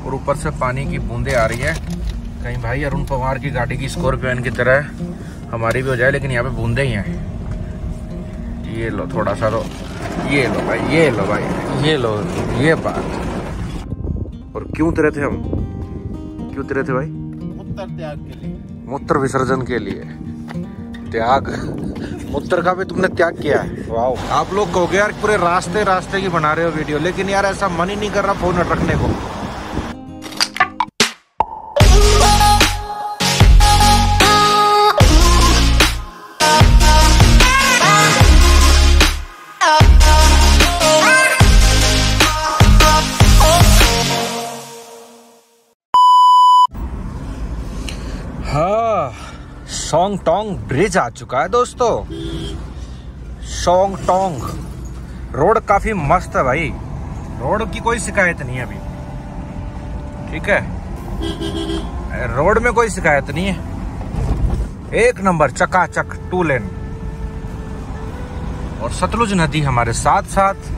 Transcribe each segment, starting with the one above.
और ऊपर से पानी की बूंदें आ रही है। कहीं भाई अरुण पवार की गाड़ी की स्कॉर्पियन की तरह हमारी भी हो जाए, लेकिन यहाँ पे बूंदे ही हैं। ये लो थोड़ा सा, तो ये लो भाई, ये लो भाई, ये लो, ये बात। और क्यों उतरे थे हम, क्यों उतरे थे भाई? मूत्र त्याग के लिए, मूत्र विसर्जन के लिए। त्याग, मूत्र का भी तुमने त्याग किया है। वाह। आप लोग कहोगे यार पूरे रास्ते की बना रहे हो वीडियो, लेकिन यार ऐसा मन ही नहीं कर रहा फोन रखने को। हाँ, सोंग टोंग ब्रिज आ चुका है दोस्तों। सोंग टोंग रोड काफी मस्त है भाई, रोड की कोई शिकायत नहीं है अभी, ठीक है, रोड में कोई शिकायत नहीं है, एक नंबर चकाचक 2 लेन। और सतलुज नदी हमारे साथ साथ।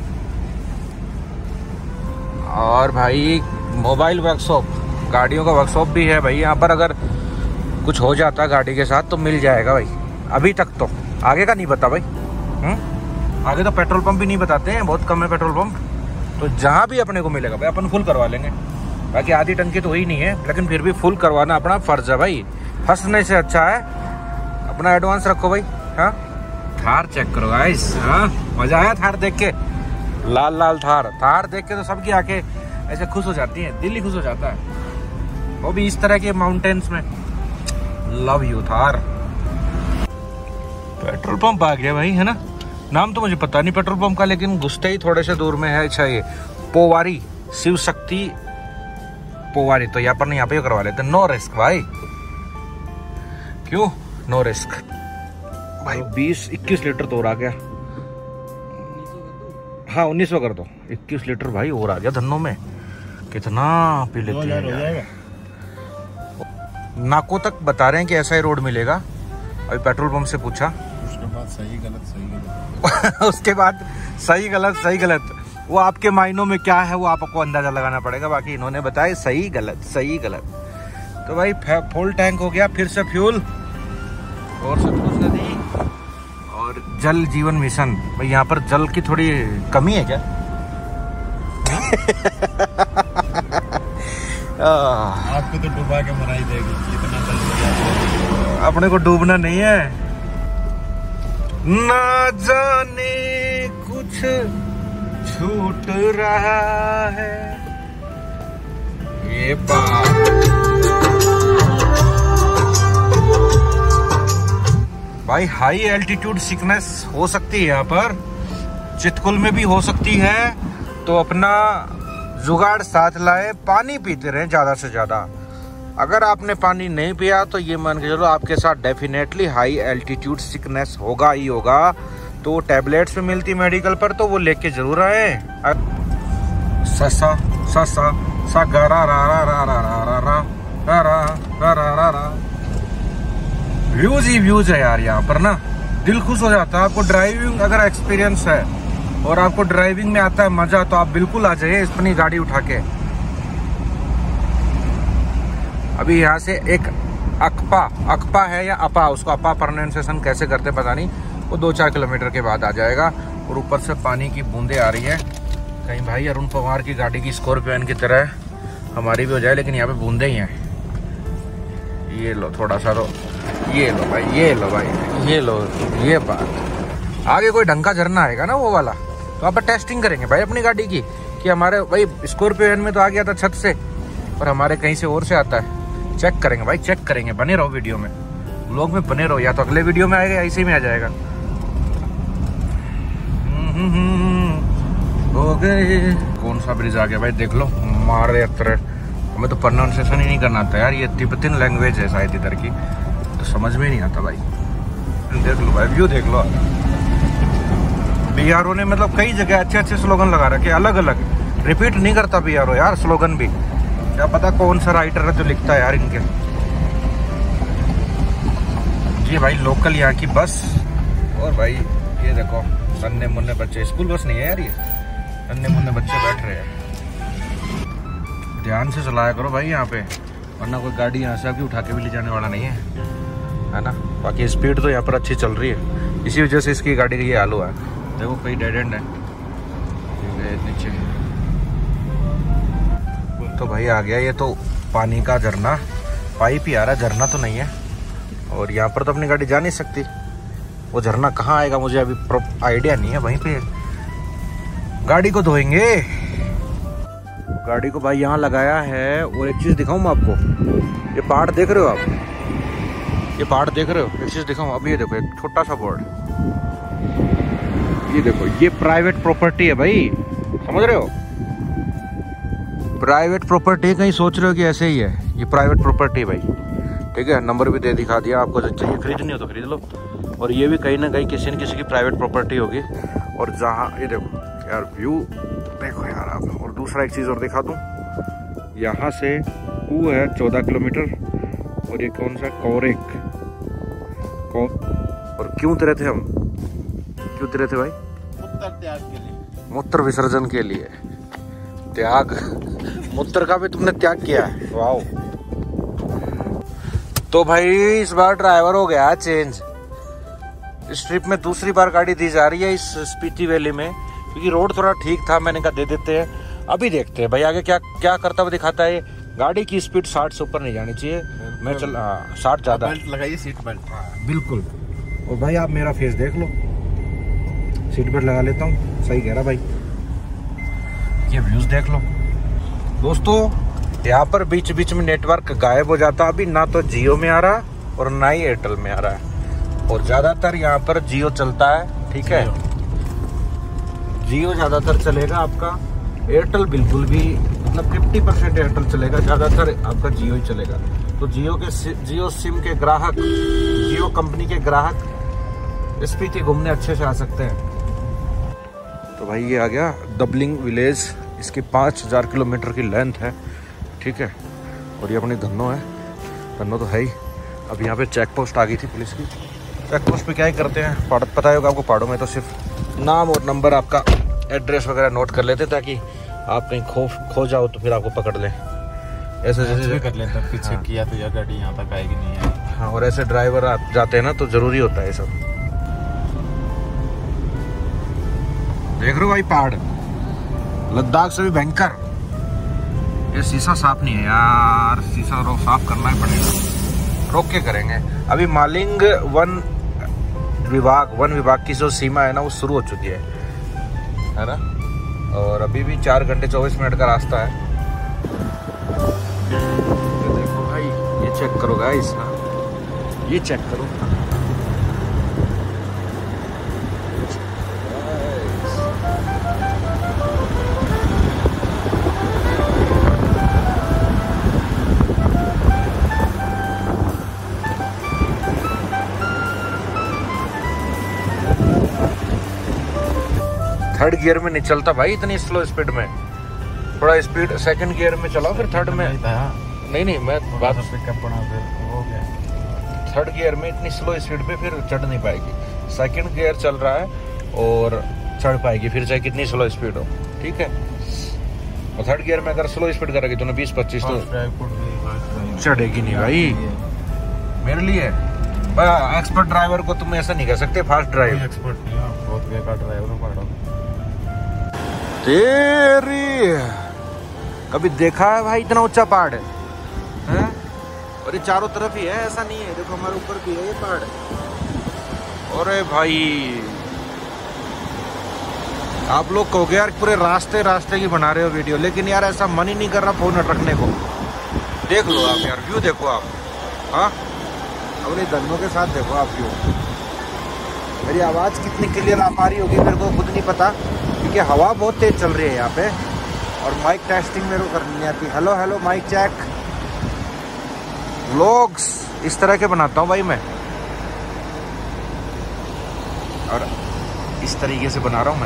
और भाई मोबाइल वर्कशॉप, गाड़ियों का वर्कशॉप भी है भाई यहाँ पर। अगर कुछ हो जाता गाड़ी के साथ तो मिल जाएगा भाई। अभी तक तो, आगे का नहीं पता भाई। आगे तो पेट्रोल पंप भी नहीं बताते हैं, बहुत कम है पेट्रोल पंप। तो जहाँ भी अपने को मिलेगा भाई अपन फुल करवा लेंगे। बाकी आधी टंकी तो ही नहीं है, लेकिन फिर भी फुल करवाना अपना फर्ज है भाई। फंसने से अच्छा है अपना एडवांस रखो भाई। हाँ, थार चेक करो गाइस। हाँ, मजा आया थार देख के, लाल लाल थार। थार देख के तो सबकी आंखें ऐसे खुश हो जाती हैं, दिल ही खुश हो जाता है, वो भी इस तरह के माउंटेन्स में। Love you Thar. Petrol pump आ गया भाई, है ना। नाम तो मुझे पता नहीं पेट्रोल पंप का, लेकिन घुसते ही थोड़े से दूर में है। अच्छा, ये पोवारी शिव शक्ति पोवारी। तो यहाँ पर नहीं, यहाँ पे करवा लेते। नो रिस्क भाई। क्यों नो रिस्क भाई? 20-21 लीटर तो और आ गया। हाँ 1900 कर दो। 21 लीटर भाई और आ गया धन्नो में। कितना पी लेते हैं। नाकों तक बता रहे हैं कि ऐसा ही रोड मिलेगा। अभी पेट्रोल पंप से पूछा, उसके बाद सही गलत उसके बाद सही गलत वो आपके मायनों में क्या है वो आपको अंदाजा लगाना पड़ेगा। बाकी इन्होंने बताया सही गलत। तो भाई फुल टैंक हो गया फिर से फ्यूल। और सतलुज नदी और जल जीवन मिशन। भाई यहाँ पर जल की थोड़ी कमी है क्या? आपको तो डुबा के मनाई देगी, इतना जल्दी अपने को डूबना नहीं है। ना जाने कुछ छूट रहा है, ये बात। भाई हाई एल्टीट्यूड सिकनेस हो सकती है यहाँ पर, चितकुल में भी हो सकती है। तो अपना जुगाड़ साथ लाए, पानी पीते रहे ज्यादा से ज्यादा। अगर आपने पानी नहीं पिया तो ये मान के चलो आपके साथ डेफिनेटली हाई एल्टीट्यूड सिकनेस होगा ही होगा। तो टैबलेट्स में मिलती मेडिकल पर, तो वो लेके जरूर आए। ससा ससा सा गरा रा रा रा रा रा रा रा रा रा। व्यूज ही व्यूज है यार यहाँ पर ना, दिल खुश हो जाता है। आपको ड्राइविंग अगर एक्सपीरियंस है और आपको ड्राइविंग में आता है मजा, तो आप बिल्कुल आ जाइए अपनी गाड़ी उठा के। अभी यहाँ से एक अकपा है या अपा, उसको अपा प्रोनाउंसिएशन कैसे करते पता नहीं, वो 2-4 किलोमीटर के बाद आ जाएगा। और ऊपर से पानी की बूंदें आ रही है। कहीं भाई अरुण पवार की गाड़ी की स्कॉर्पियन की तरह हमारी भी हो जाए, लेकिन यहाँ पे बूंदे ही हैं। ये लो थोड़ा सा, तो ये लो भाई, ये लो भाई, ये लो, ये बात। आगे कोई ढंग का झरना आएगा ना वो वाला, तो आप टेस्टिंग करेंगे भाई अपनी गाड़ी की कि हमारे भाई स्कॉर्पियन में तो आ गया था छत से, और हमारे कहीं से और से आता है। चेक करेंगे भाई, चेक करेंगे। बने रहो वीडियो में, व्लॉग में बने रहो, या तो अगले वीडियो में आएगा या इसी में आ जाएगा। हो गए। कौन सा ब्रिज आ गया भाई देख लो। मारे अत्र हमें तो प्रोनाउंसिएशन ही नहीं करना आता यार, ये तिब्बतन लैंग्वेज है शायद इधर की, तो समझ में नहीं आता भाई। देख लो भाई, व्यू देख लो। बीआरओ ने मतलब कई जगह अच्छे स्लोगन लगा रखे, अलग अलग। रिपीट नहीं करता बीआरओ यार स्लोगन भी, क्या पता कौन सा राइटर है जो लिखता है यार इनके। ये भाई लोकल यहाँ की बस। और भाई ये देखो नन्हे मुन्ने बच्चे, स्कूल बस नहीं है यार ये, नन्हे मुन्ने बच्चे बैठ रहे हैं। ध्यान से चलाया करो भाई यहाँ पे, वरना कोई गाड़ी यहाँ से आपकी उठा के भी ले जाने वाला नहीं है ना। बाकी स्पीड तो यहाँ पर अच्छी चल रही है, इसी वजह से इसकी गाड़ी का ये हाल हुआ है। देखो कई डेड एंड है नीचे। तो भाई आ गया ये तो पानी का झरना, पाइप ही आ रहा है, झरना तो नहीं है। और यहाँ पर तो अपनी गाड़ी जा नहीं सकती, वो झरना कहाँ आएगा मुझे अभी आइडिया नहीं है। वहीं पे गाड़ी को धोएंगे, गाड़ी को भाई यहाँ लगाया है। और एक चीज़ दिखाऊँ मैं आपको, ये पहाड़ देख रहे हो आप, ये पहाड़ देख रहे हो, एक चीज़ दिखाऊँ अब। ये देखो एक छोटा सा बोर्ड, ये देखो, ये प्राइवेट प्रॉपर्टी है भाई, समझ रहे हो, प्राइवेट प्रॉपर्टी। कहीं सोच रहे हो कि ऐसे ही है, ये प्राइवेट प्रॉपर्टी भाई, ठीक है। नंबर भी दे दिखा दिया आपको, चाहिए खरीदनी हो तो खरीद लो। और ये भी कहीं ना कहीं किसी न किसी की प्राइवेट प्रॉपर्टी होगी। और जहाँ ये देखो यार व्यू देखो यार आप। और दूसरा एक चीज़ और दिखा दूँ, यहाँ से वो है 14 किलोमीटर। और ये कौन सा कौरेक और क्यों उतरे थे हम, क्यों उतरे थे भाई? मूत्र त्याग के लिए, मूत्र विसर्जन के लिए। त्याग, मूत्र का भी तुमने त्याग किया है, वाओ। तो भाई इस बार ड्राइवर हो गया चेंज। इस ट्रिप में दूसरी बार गाड़ी दी जा रही है इस स्पीति वैली में, क्योंकि रोड थोड़ा ठीक था, मैंने कहा दे देते हैं। अभी देखते हैं भाई आगे क्या क्या करता हुआ दिखाता है। गाड़ी की स्पीड 60 से ऊपर नहीं जानी चाहिए। मैं चल 60 ज्यादा। बेल्ट लगाइए, सीट बेल्ट। बिल्कुल। और भाई आप मेरा फेस देख लो, सीट बेल्ट लगा लेता हूँ, सही कह रहा भाई। ये व्यूज देख लो दोस्तों, यहाँ पर बीच बीच में नेटवर्क गायब हो जाता। अभी ना तो जियो में आ रहा और ना ही एयरटेल में आ रहा है। और ज्यादातर यहाँ पर जियो चलता है, ठीक है, जियो ज्यादातर चलेगा आपका। एयरटेल बिल्कुल भी, मतलब 50% एयरटेल चलेगा, ज्यादातर आपका जियो ही चलेगा। तो जियो सिम के ग्राहक, जियो कंपनी के ग्राहक स्पीति घूमने अच्छे से आ सकते हैं। तो भाई ये आ गया डबलिंग विलेज, इसकी 5000 किलोमीटर की लेंथ है, ठीक है। और ये अपनी धन्नो है, धन्नो तो है ही। अब यहाँ पे चेक पोस्ट आ गई थी पुलिस की। चेक पोस्ट पे क्या ही करते हैं, पता होगा आपको, पहाड़ों में तो सिर्फ नाम और नंबर, आपका एड्रेस वगैरह नोट कर लेते, ताकि आप कहीं खो जाओ तो फिर आपको पकड़ लें। ऐसे जैसे कर लेते हैं, पीछे किया तो यह गाड़ी यहाँ तक आएगी नहीं आएगी। हाँ, और ऐसे ड्राइवर आप जाते हैं ना, तो जरूरी होता है सब। देख रहे हो भाई पहाड़, लद्दाख से भी भयंकर। ये शीशा साफ नहीं है यार, शीशा साफ करना ही पड़ेगा, रोक के करेंगे। अभी मालिंग वन विभाग की जो सीमा है ना, वो शुरू हो चुकी है ना। और अभी भी 4 घंटे 24 मिनट का रास्ता है। ये देखो भाई, ये चेक करो गाइस, ये चेक करो। थर्ड गियर में नहीं चलता भाई इतनी स्लो स्पीड में, थोड़ा स्पीड सेकंड गियर में चलाओ, फिर थर्ड में। नहीं मैं बात हो गया, थर्ड गियर में इतनी स्लो स्पीड पे फिर चढ़ नहीं पाएगी। सेकंड गियर चल रहा है और चढ़ पाएगी, फिर चाहे कितनी स्लो स्पीड हो, ठीक है। और थर्ड गियर में अगर स्लो स्पीड करेगी तो 20-25 तो चढ़ेगी नहीं भाई। मेरे लिए एक्सपर्ट ड्राइवर को तुम ऐसा नहीं कर सकते फास्ट ड्राइव। एक्सपर्ट नहीं है, बहुत बेकार ड्राइवर पहाड़ों। तेरी कभी देखा है भाई इतना ऊंचा पहाड़ है? और ये चारों तरफ ही है, ऐसा नहीं है। देखो हमारे ऊपर भी है ये पहाड़। अरे भाई आप लोग कहोगे यार पूरे रास्ते की बना रहे हो वीडियो, लेकिन यार ऐसा मन ही नहीं कर रहा फोन रखने को। देख लो आप यार, व्यू देखो आप। हाँ, अपने धन्नों के साथ देखो आप व्यू। मेरी आवाज़ कितनी क्लियर आ पा रही होगी मेरे को खुद नहीं पता, क्योंकि हवा बहुत तेज चल रही है यहाँ पे। और माइक टेस्टिंग मेरे को करनी नहीं आती। Hello mic check. व्लॉग्स इस तरह के बनाता हूँ भाई मैं, और इस तरीके से बना रहा हूँ मैं।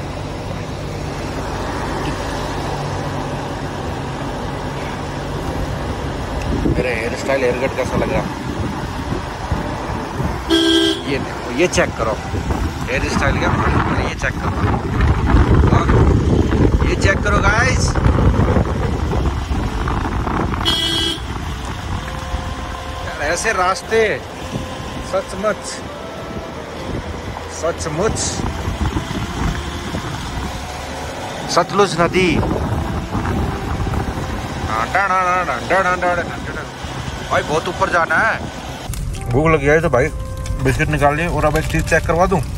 मेरे हेयर स्टाइल हेयर कट कैसा लग रहा? ये देखो, ये चेक करो हेयर स्टाइल क्या, ये चेक करो, ये चेक करो गाइस। ऐसे रास्ते सचमुच सचमुच। सतलुज नदी। भाई बहुत ऊपर जाना है। भूख लगी है तो भाई बिस्किट निकाल लिए और अब एक चीज चेक करवा दूं।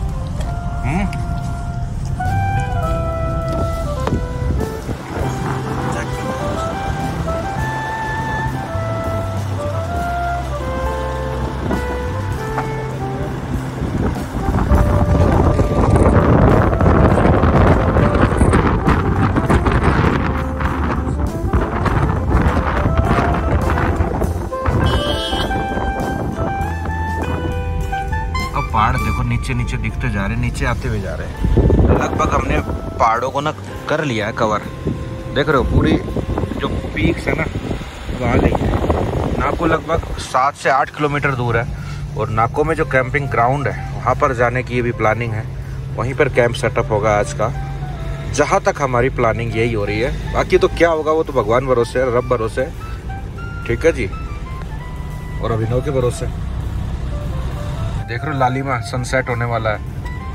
पहाड़ देखो नीचे नीचे दिखते जा रहे हैं, नीचे आते हुए जा रहे हैं। लगभग हमने पहाड़ों को ना कर लिया है कवर। देख रहे हो पूरी जो पीक्स है ना वो आ गई है। नाको लगभग 7 से 8 किलोमीटर दूर है और नाको में जो कैंपिंग ग्राउंड है वहाँ पर जाने की भी प्लानिंग है। वहीं पर कैंप सेटअप होगा आज का। जहाँ तक हमारी प्लानिंग यही हो रही है, बाकी तो क्या होगा वो तो भगवान भरोसे है, रब भरोसे है। ठीक है जी। और अभिनव के भरोसे। देख रहे हो लालिमा सनसेट होने वाला है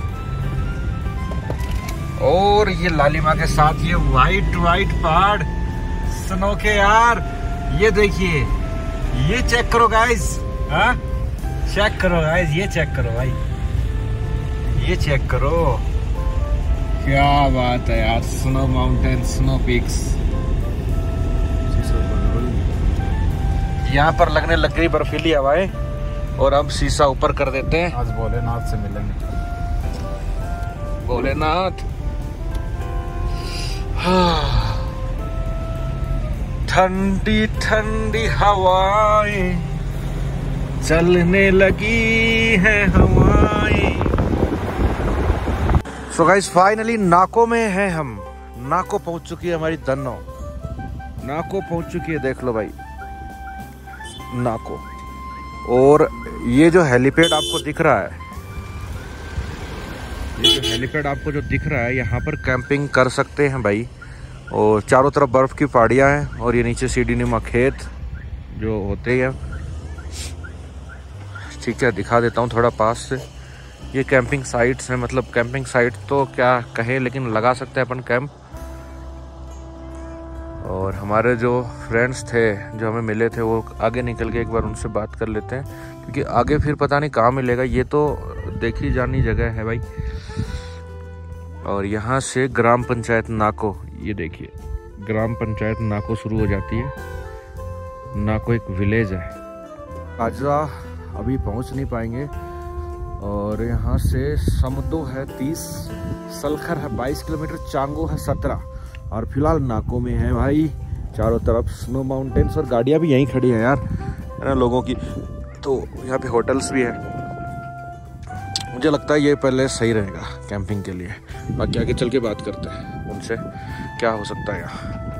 और ये लालिमा के साथ ये वाइट वाइट पहाड़ स्नो के यार। ये देखिए, ये चेक करो गाइस। हाँ चेक करो गाइस, ये चेक करो भाई, ये चेक करो। क्या बात है यार। Snow mountain, snow peaks. यहाँ पर लगने लग गई बर्फीली हवाएं और अब शीशा ऊपर कर देते हैं। आज भोलेनाथ से मिलेंगे। भोलेनाथ। ठंडी ठंडी हवाएं चलने लगी है हवाएं। सो गाइस फाइनली नाको में है हम। नाको पहुंच चुकी है हमारी दन्नो। नाको पहुंच चुकी है, देख लो भाई नाको। और ये जो हेलीपैड आपको दिख रहा है, ये जो हेलीपैड आपको जो दिख रहा है, यहाँ पर कैंपिंग कर सकते हैं भाई। और चारों तरफ बर्फ़ की पहाड़ियाँ हैं और ये नीचे सीढ़ीनुमा खेत जो होते हैं। ठीक है, दिखा देता हूँ थोड़ा पास से। ये कैंपिंग साइट्स हैं, मतलब कैंपिंग साइट तो क्या कहें, लेकिन लगा सकते हैं अपन कैंप। और हमारे जो फ्रेंड्स थे जो हमें मिले थे वो आगे निकल के एक बार उनसे बात कर लेते हैं, क्योंकि आगे फिर पता नहीं कहाँ मिलेगा। ये तो देखी जानी जगह है भाई। और यहाँ से ग्राम पंचायत नाको, ये देखिए ग्राम पंचायत नाको शुरू हो जाती है। नाको एक विलेज है। आजरा अभी पहुँच नहीं पाएंगे। और यहाँ से समदो है 30, सलखर है 22 किलोमीटर, चांगो है 17। और फिलहाल नाको में है भाई। चारों तरफ स्नो माउंटेन्स और गाड़ियाँ भी यहीं खड़ी हैं यार, है ना, लोगों की। तो यहाँ पे होटल्स भी हैं। मुझे लगता है ये पहले सही रहेगा कैंपिंग के लिए। बाकी आगे चल के बात करते हैं उनसे क्या हो सकता है यहाँ।